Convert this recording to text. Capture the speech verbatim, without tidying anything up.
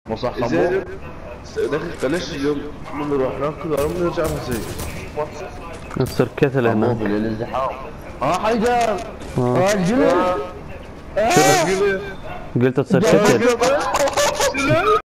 مو صح زين. خمو؟ بلاش اليوم نروح ناكل ونرجع نسوي. تصير كتل خمو هنا. بالازدحام. ها حيدر. آه. ها الجنود. شنو؟ قلت تصير كتل. شنو؟